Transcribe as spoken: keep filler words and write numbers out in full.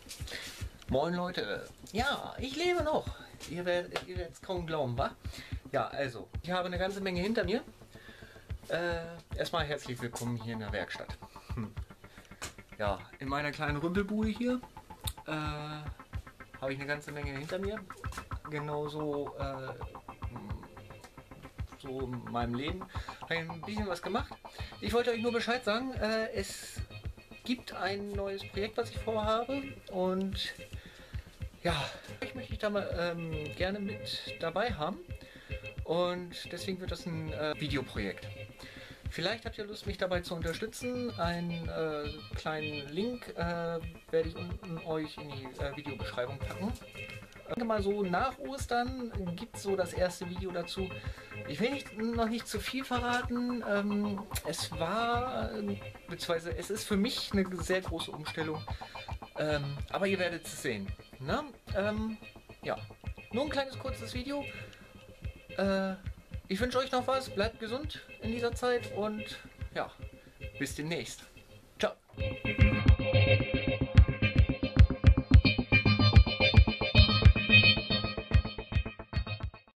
Moin Leute, ja, ich lebe noch. Ihr werdet ihr es kaum glauben, wa? Ja, also, ich habe eine ganze Menge hinter mir. Äh, erstmal herzlich willkommen hier in der Werkstatt. Hm. Ja, in meiner kleinen Rümpelbude hier äh, habe ich eine ganze Menge hinter mir. Genauso äh, so in meinem Leben habe ich ein bisschen was gemacht. Ich wollte euch nur Bescheid sagen, äh, es gibt ein neues Projekt, was ich vorhabe, und ja, ich möchte ich da mal ähm, gerne mit dabei haben, und deswegen wird das ein äh, Videoprojekt. Vielleicht habt ihr Lust, mich dabei zu unterstützen. Einen äh, kleinen Link äh, werde ich unten euch in die äh, Videobeschreibung packen. Ich denke mal, so nach Ostern gibt es so das erste Video dazu. Ich will nicht, noch nicht zu viel verraten. Ähm, es war, beziehungsweise es ist für mich eine sehr große Umstellung. Ähm, aber ihr werdet es sehen. Na? Ähm, ja, nur ein kleines kurzes Video. Äh, ich wünsche euch noch was. Bleibt gesund in dieser Zeit und ja, bis demnächst. Ciao.